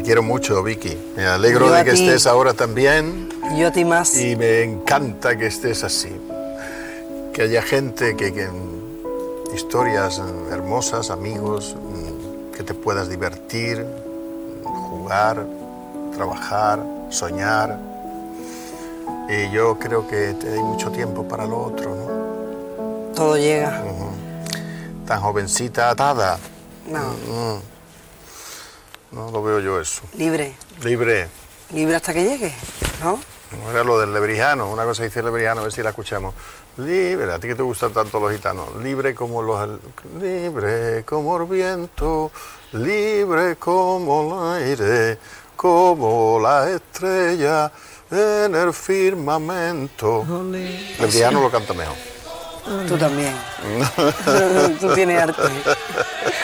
Te quiero mucho, Vicky. Me alegro Yo de a que ti. estés ahora también. Yo a ti más. Y me encanta que estés así. Que haya gente que historias hermosas, amigos, que te puedas divertir, jugar, trabajar, soñar. Y yo creo que hay mucho tiempo para lo otro, ¿no? Todo llega. Tan jovencita, atada. No. No lo veo yo eso. Libre. Libre. Libre hasta que llegue, ¿no? No era lo del lebrijano, una cosa dice el lebrijano, a ver si la escuchamos. Libre, a ti que te gustan tanto los gitanos. Libre como libre como el viento, libre como el aire, como la estrella en el firmamento. Lebrijano lo canta mejor. Tú también. Tú tienes arte.